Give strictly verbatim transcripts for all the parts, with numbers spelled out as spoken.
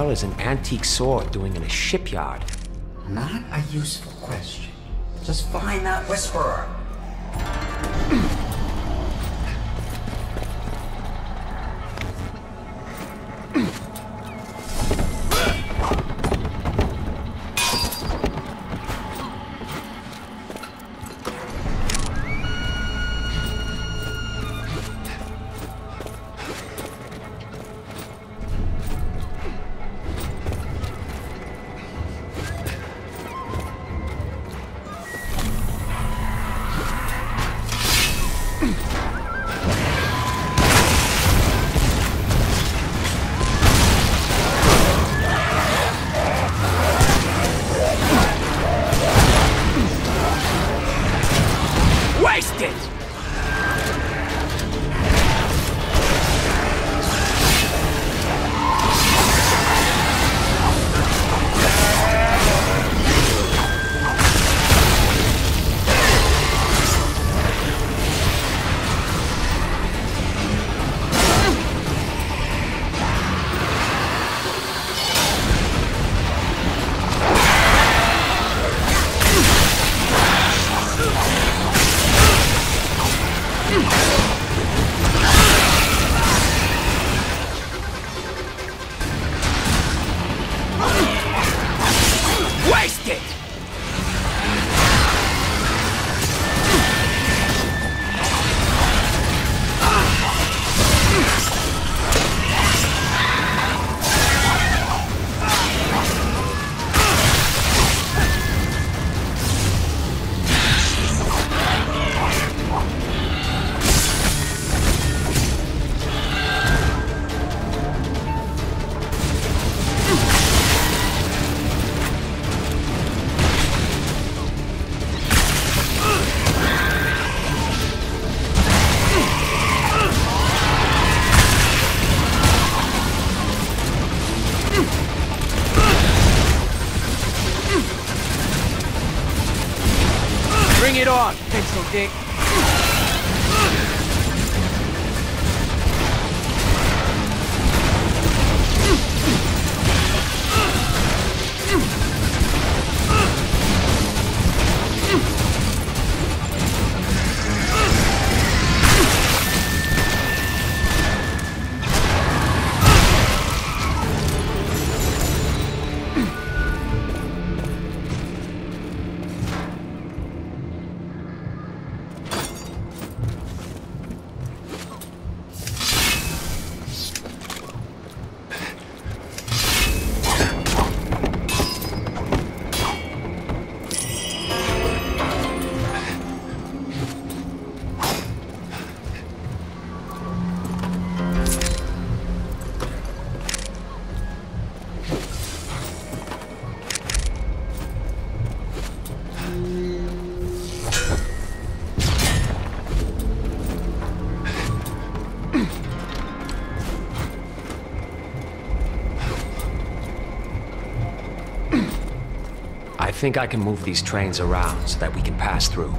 hell is an antique sword doing in a shipyard? Not a useful question. Just find that whisperer. Bring it on, pencil dick. I think I can move these trains around so that we can pass through.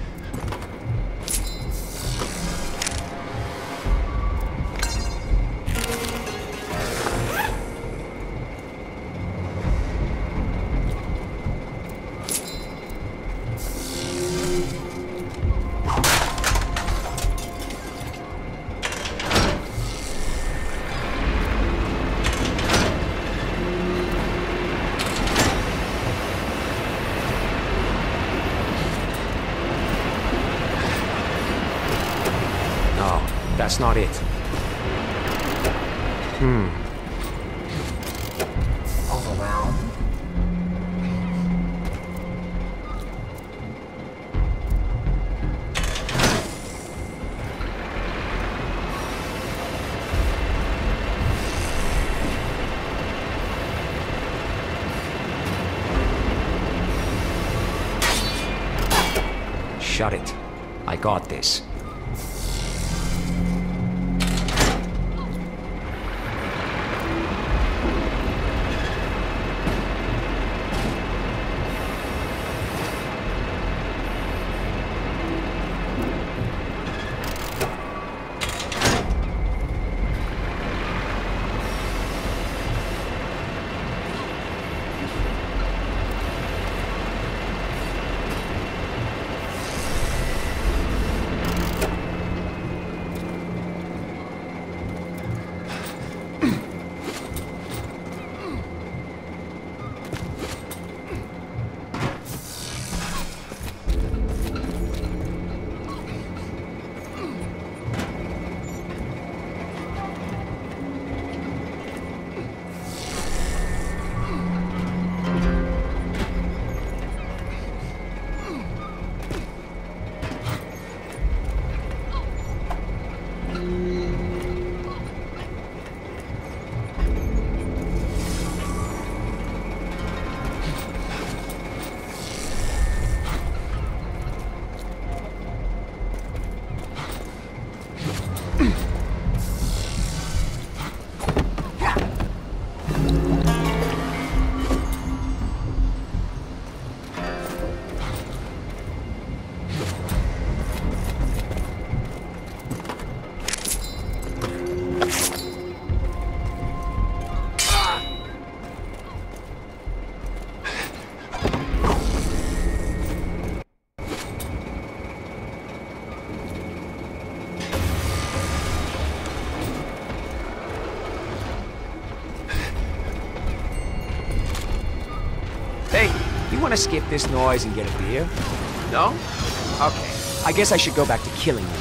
That's not it. Hmm. Overwhelmed? Shut it. I got this. to skip this noise and get a beer? No? Okay. I guess I should go back to killing you.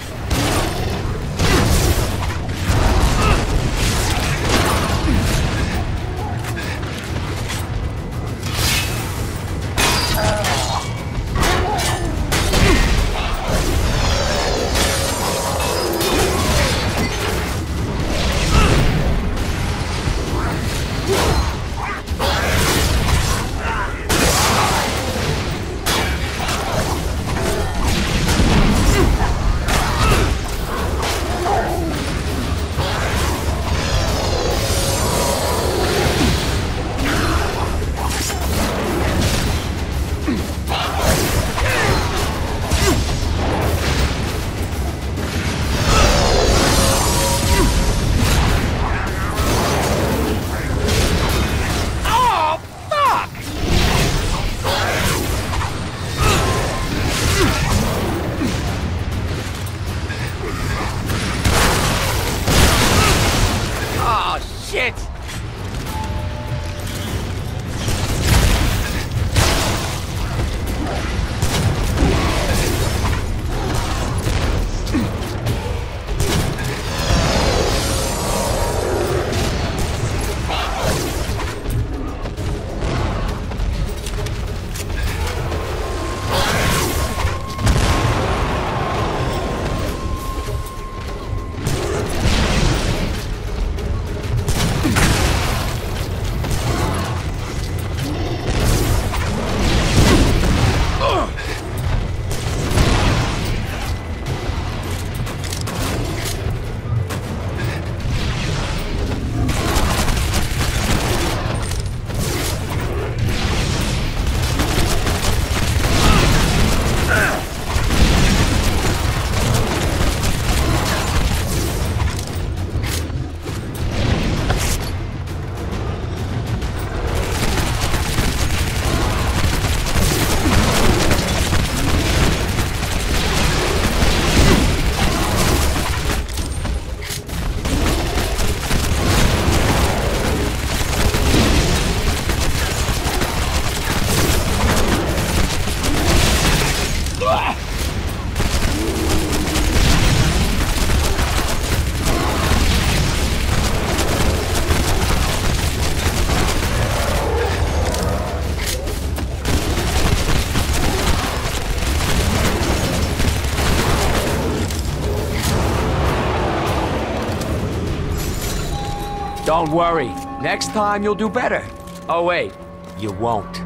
Don't worry. Next time you'll do better. Oh wait, you won't.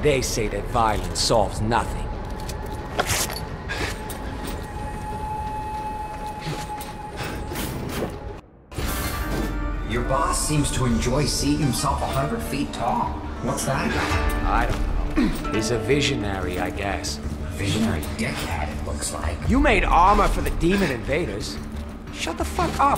they say that violence solves nothing. Your boss seems to enjoy seeing himself a hundred feet tall. What's that? I don't know. He's a visionary, I guess. Visionary dickhead, it looks like. You made armor for the demon invaders. Shut the fuck up.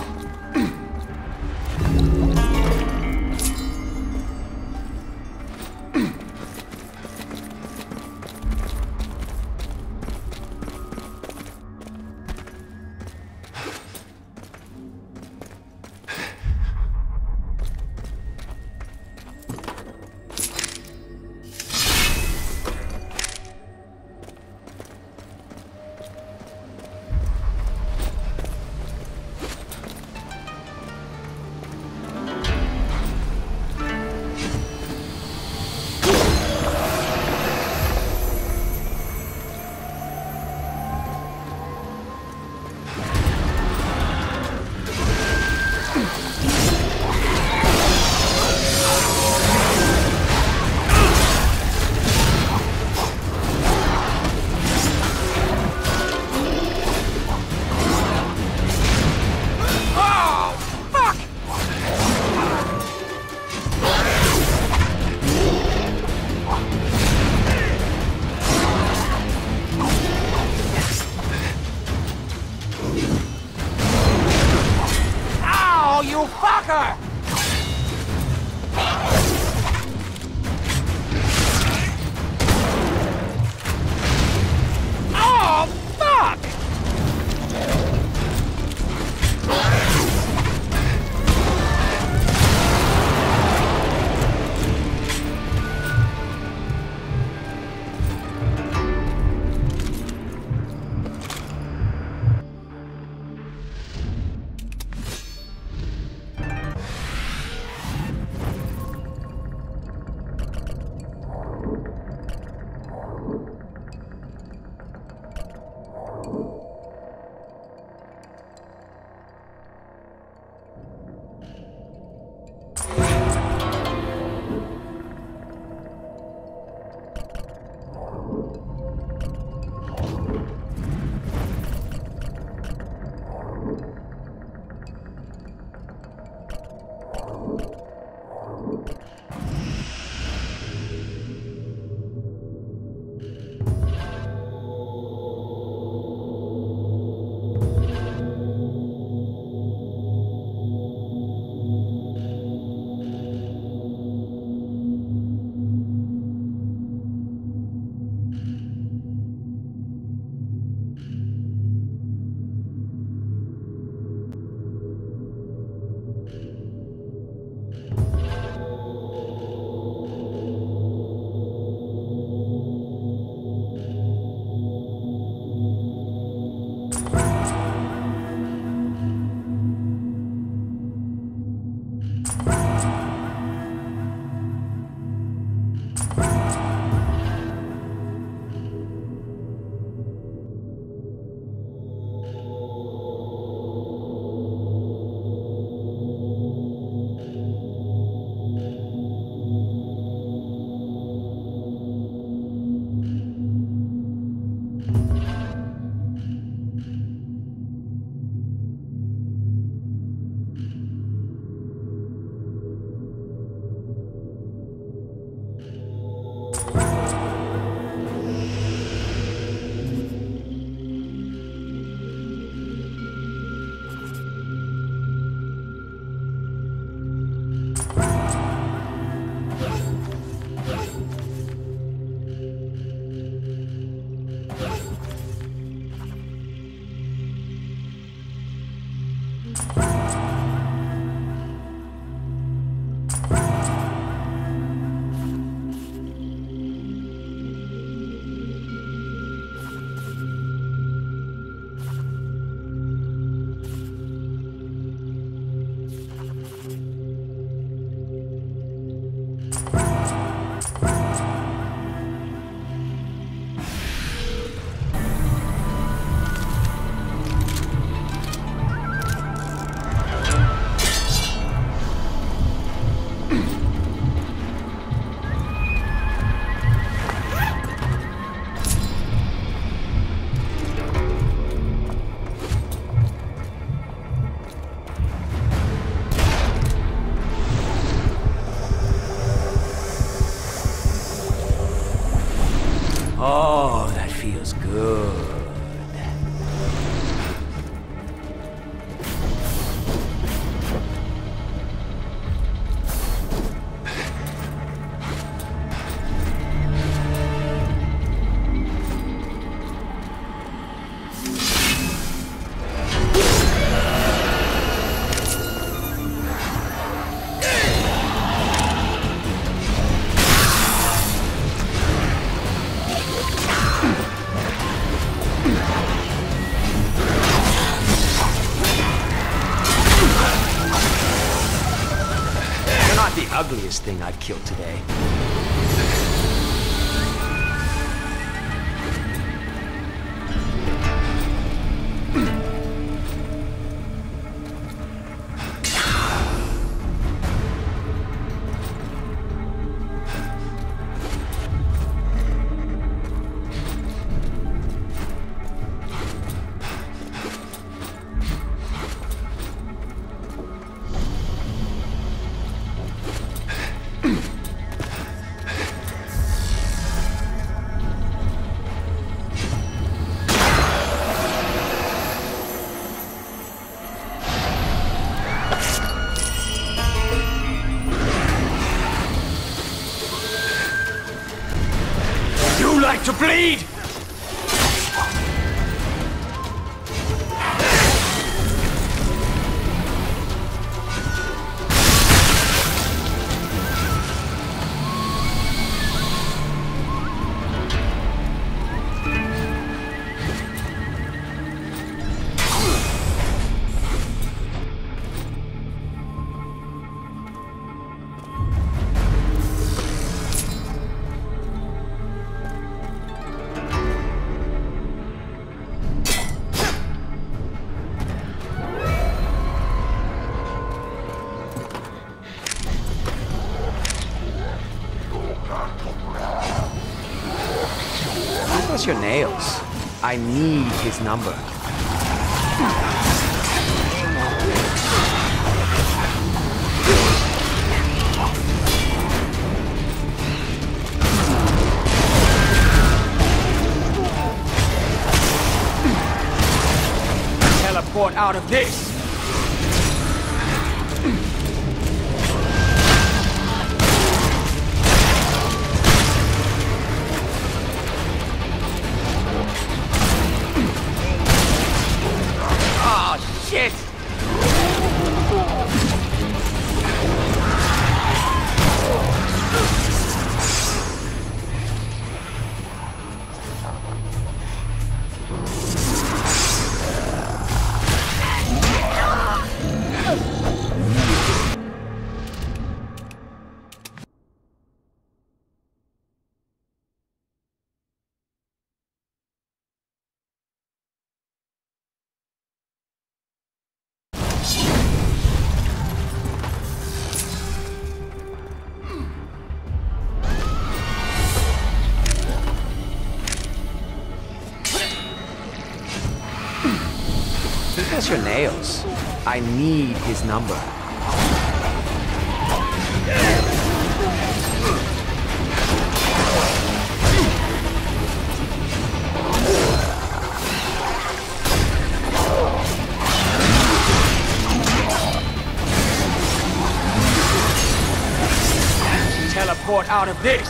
not the ugliest thing I've killed today. To bleed! Your nails. I need his number. Teleport out of this. Shit! That's your nails. I need his number. Teleport out of this.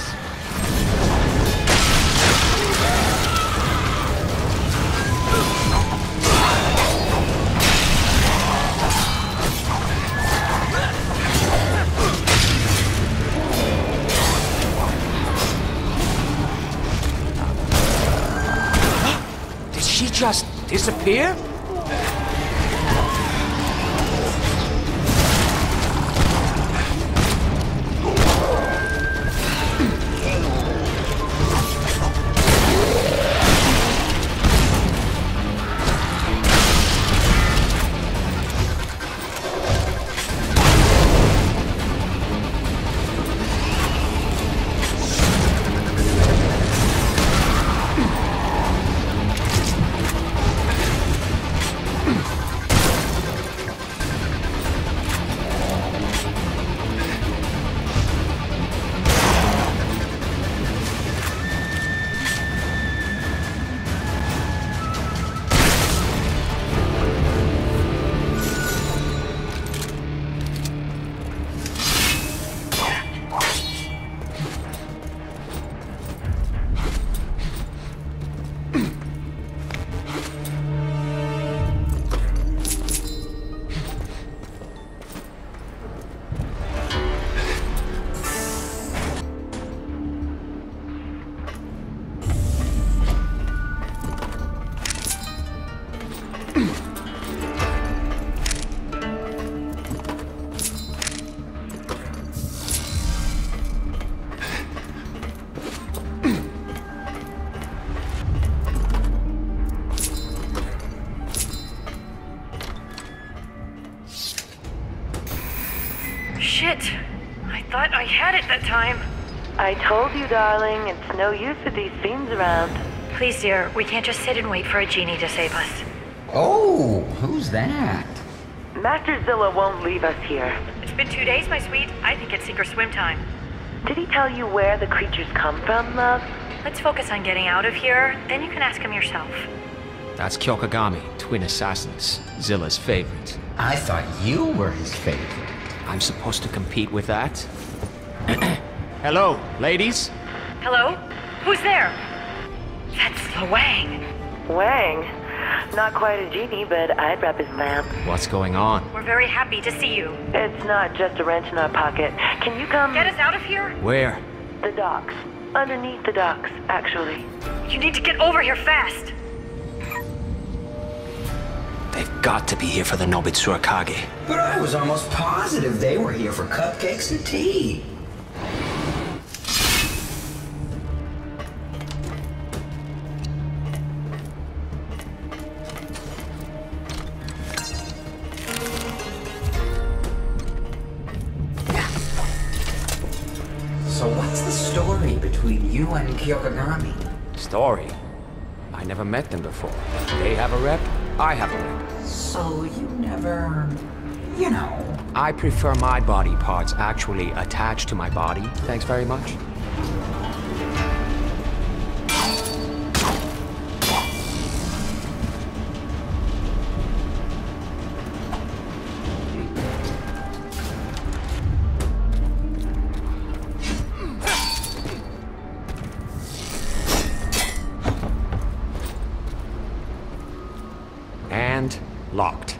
She just disappear? Shit. I thought I had it that time. I told you, darling, it's no use with these fiends around. Please, dear, we can't just sit and wait for a genie to save us. Oh, who's that? Master Zilla won't leave us here. It's been two days, my sweet. I think it's sink or swim time. Did he tell you where the creatures come from, love? Let's focus on getting out of here, then you can ask him yourself. That's Kyokugami, twin assassins, Zilla's favorite. I thought you were his favorite. I'm supposed to compete with that? Hello, ladies? Hello? Who's there? That's Lawang. Wang. Not quite a genie, but I'd wrap his lamp. What's going on? We're very happy to see you. It's not just a wrench in our pocket. Can you come? Get us out of here? Where? The docks. Underneath the docks, actually. You need to get over here fast. They've got to be here for the Nobitsura Kage. But I was almost positive they were here for cupcakes and tea. So what's the story between you and Kyokugami? Story? I never met them before. They have a rep, I have a rep. So you never... you know... I prefer my body parts actually attached to my body, thanks very much. And locked.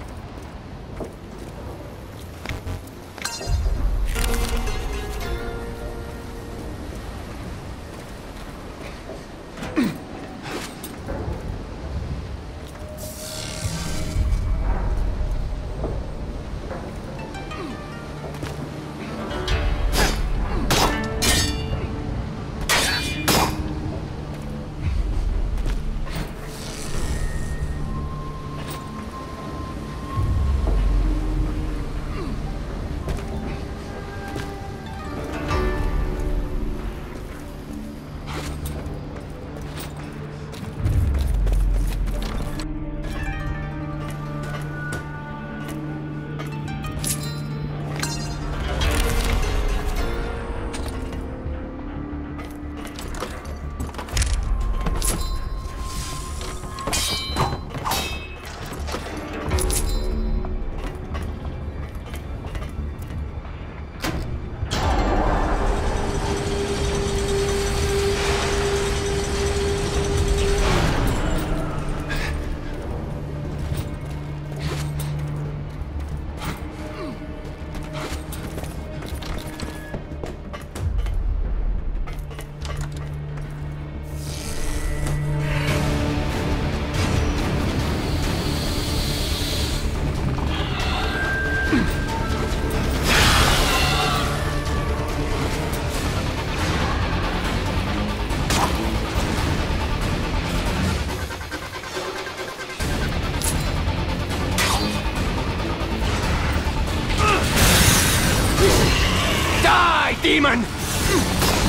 Die, demon!